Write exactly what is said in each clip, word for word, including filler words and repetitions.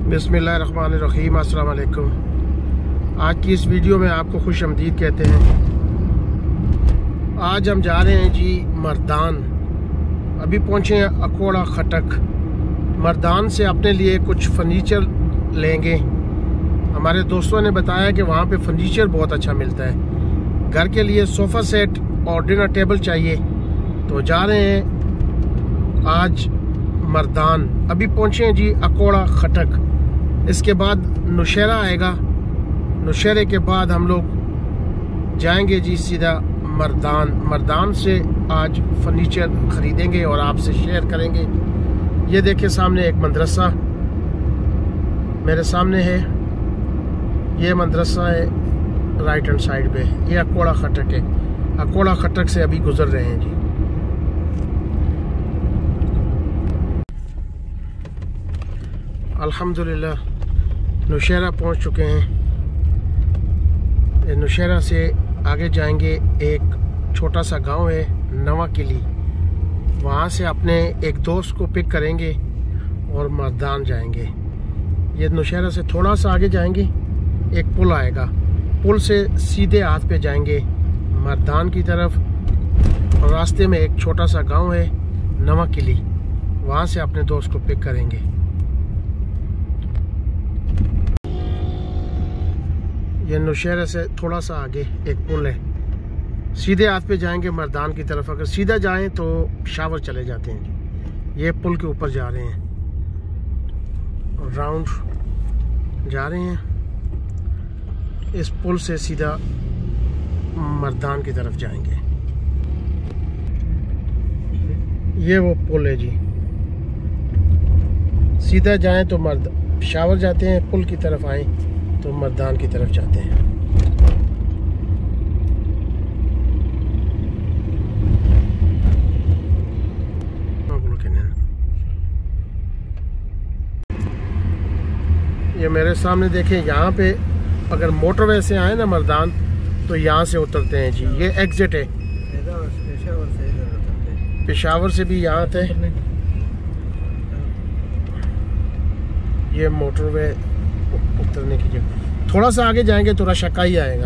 बिस्मिल्लाहिर्रहमानिर्रहीम, अस्सलाम वालेकुम। आज की इस वीडियो में आपको खुश आमदीद कहते हैं। आज हम जा रहे हैं जी मर्दान। अभी पहुँचे हैं अकोड़ा खटक। मर्दान से अपने लिए कुछ फर्नीचर लेंगे। हमारे दोस्तों ने बताया कि वहाँ पे फर्नीचर बहुत अच्छा मिलता है। घर के लिए सोफ़ा सेट और डिनर टेबल चाहिए, तो जा रहे हैं आज मर्दान। अभी पहुँचे हैं जी अकोड़ा खटक। इसके बाद नौशहरा आएगा। नौशहरे के बाद हम लोग जाएंगे जी सीधा मर्दान। मर्दान से आज फर्नीचर ख़रीदेंगे और आपसे शेयर करेंगे। ये देखिए सामने एक मदरसा मेरे सामने है। ये मदरसा है राइट हैंड साइड पे। ये अकोड़ा खटक है। अकोड़ा खटक से अभी गुजर रहे हैं जी। अल्हम्दुलिल्लाह नौशहरा पहुंच चुके हैं। नौशहरा से आगे जाएंगे, एक छोटा सा गांव है नवा किली। वहां से अपने एक दोस्त को पिक करेंगे और मर्दान जाएंगे। ये नौशहरा से थोड़ा सा आगे जाएंगे, एक पुल आएगा। पुल से सीधे हाथ पे जाएंगे मर्दान की तरफ। और रास्ते में एक छोटा सा गांव है नवा किली, वहां से अपने दोस्त को पिक करेंगे। ये नौशहरा से थोड़ा सा आगे एक पुल है। सीधे हाथ पे जाएंगे मर्दान की तरफ। अगर सीधा जाएं तो पेशावर चले जाते हैं जी। ये पुल के ऊपर जा रहे हैं, राउंड जा रहे हैं। इस पुल से सीधा मर्दान की तरफ जाएंगे। ये वो पुल है जी। सीधा जाएं तो मर्द पेशावर जाते हैं, पुल की तरफ आएं तो मर्दान की तरफ जाते हैं। ये मेरे सामने देखें, यहाँ पे अगर मोटरवे से आए ना मर्दान, तो यहाँ से उतरते हैं जी। ये एग्जिट है। पेशावर से भी यहाँ थे। ये मोटरवे उतरने की जगह। थोड़ा सा आगे जाएंगे तो रशाकाई आएगा।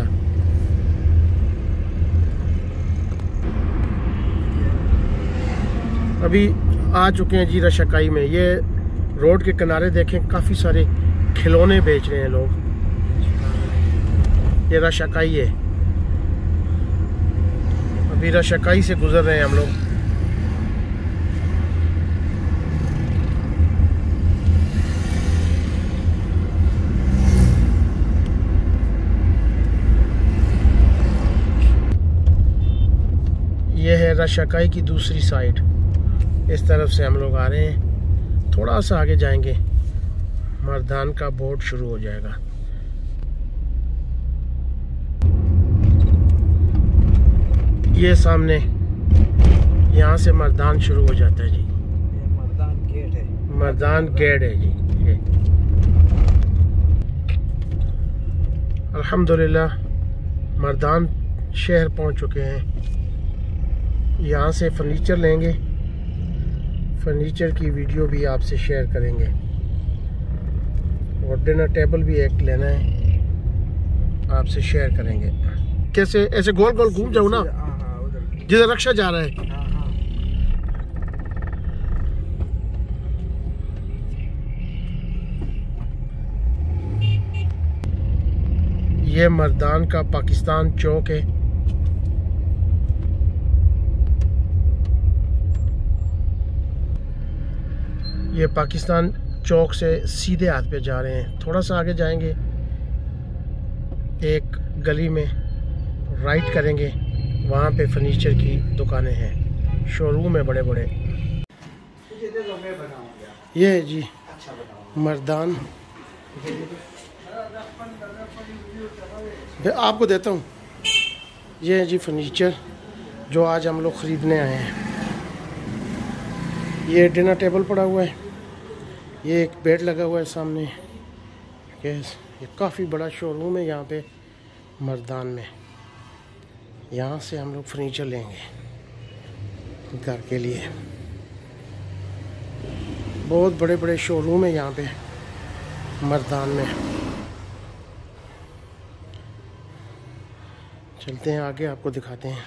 अभी आ चुके हैं जी रशाकाई में। ये रोड के किनारे देखें, काफी सारे खिलौने बेच रहे हैं लोग। ये रशाकाई है। अभी रशाकाई से गुजर रहे हैं हम लोग। ये है रशाकाई की दूसरी साइड। इस तरफ से हम लोग आ रहे हैं। थोड़ा सा आगे जाएंगे, मर्दान का बोर्ड शुरू हो जाएगा। ये सामने, यहाँ से मर्दान शुरू हो जाता है जी। ये मर्दान गेट है। मर्दान गेट है जी। ये अल्हम्दुलिल्लाह मर्दान शहर पहुँच चुके हैं। यहाँ से फर्नीचर लेंगे। फर्नीचर की वीडियो भी आपसे शेयर करेंगे। और डिनर टेबल भी एक लेना है, आपसे शेयर करेंगे। कैसे ऐसे गोल गोल घूम जाऊँ ना, जिधर रक्षा जा रहा है। ये मर्दान का पाकिस्तान चौक है। ये पाकिस्तान चौक से सीधे हाथ पे जा रहे हैं। थोड़ा सा आगे जाएंगे, एक गली में राइट करेंगे, वहाँ पे फर्नीचर की दुकानें हैं, शोरूम है बड़े बड़े। ये है जी मर्दान। आपको देता हूँ। ये है जी फर्नीचर जो आज हम लोग ख़रीदने आए हैं। ये डिनर टेबल पड़ा हुआ है। ये एक बेड लगा हुआ है सामने। गैस, ये काफ़ी बड़ा शोरूम है यहाँ पे मर्दान में। यहाँ से हम लोग फर्नीचर लेंगे घर के लिए। बहुत बड़े बड़े शोरूम है यहाँ पे। मर्दान में। चलते हैं आगे, आपको दिखाते हैं।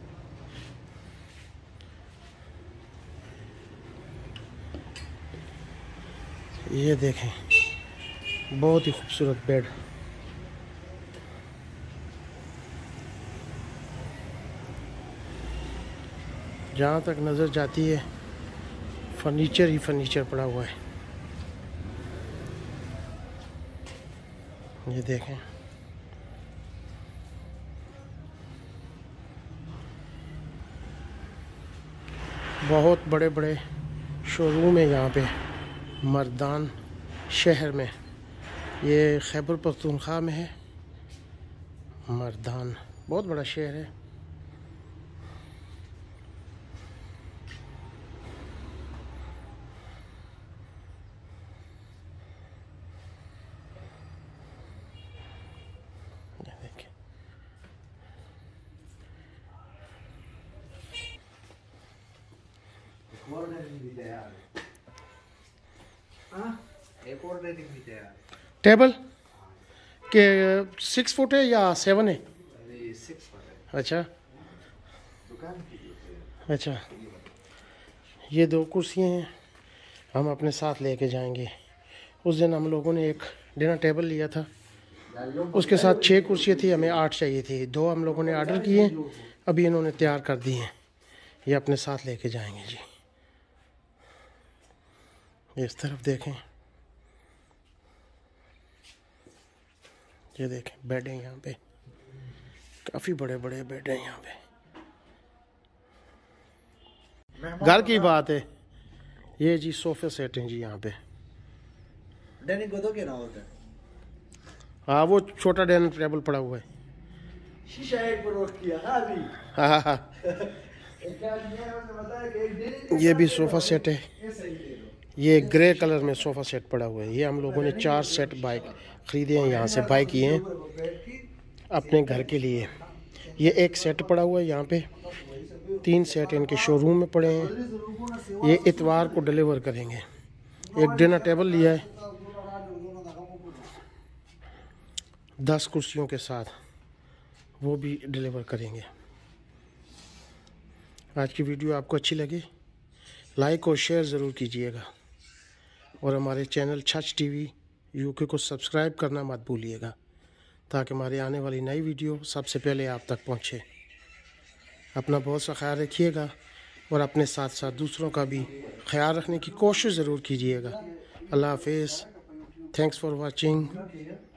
ये देखें, बहुत ही खूबसूरत बेड। जहाँ तक नज़र जाती है फर्नीचर ही फर्नीचर पड़ा हुआ है। ये देखें, बहुत बड़े बड़े शोरूम है यहाँ पे मर्दान शहर में। ये खैबर पख्तूनख्वा में है। मर्दान बहुत बड़ा शहर है। एक और रेटिंग भी तैयार। टेबल के सिक्स फुट है या सेवन है? सिक्स फुट है। अच्छा दुकान की अच्छा, ये दो कुर्सियाँ हैं, हम अपने साथ लेके जाएंगे। उस दिन हम लोगों ने एक डिनर टेबल लिया था, उसके साथ छः कुर्सियाँ थी, हमें आठ चाहिए थी। दो हम लोगों ने ऑर्डर किए, अभी इन्होंने तैयार कर दी हैं। ये अपने साथ लेके जाएंगे जी। इस तरफ देखें, ये देखें बेड है यहाँ पे, काफ़ी बड़े बड़े बेड हैं यहाँ पे। घर की बात है। ये जी सोफे सेट हैं जी यहाँ पे। डाइनिंग को तो क्या ना होता है? हाँ, वो छोटा डाइनिंग टेबल पड़ा हुआ है। शीशा एक पर रख किया ना अभी। हाँ हाँ, ये भी सोफ़ा सेट है। ये ग्रे कलर में सोफ़ा सेट पड़ा हुआ है। ये हम लोगों ने चार सेट बाइक ख़रीदे हैं, यहाँ से बाई किए हैं अपने घर के लिए। ये एक सेट पड़ा हुआ है यहाँ पे, तीन सेट इनके शोरूम में पड़े हैं। ये इतवार को डिलीवर करेंगे। एक डिनर टेबल लिया है दस कुर्सियों के साथ, वो भी डिलीवर करेंगे। आज की वीडियो आपको अच्छी लगी, लाइक और शेयर ज़रूर कीजिएगा, और हमारे चैनल छच टीवी यूके को सब्सक्राइब करना मत भूलिएगा, ताकि हमारी आने वाली नई वीडियो सबसे पहले आप तक पहुंचे। अपना बहुत सा ख्याल रखिएगा, और अपने साथ साथ दूसरों का भी ख्याल रखने की कोशिश ज़रूर कीजिएगा। अल्लाह हाफिज़। Thanks for watching.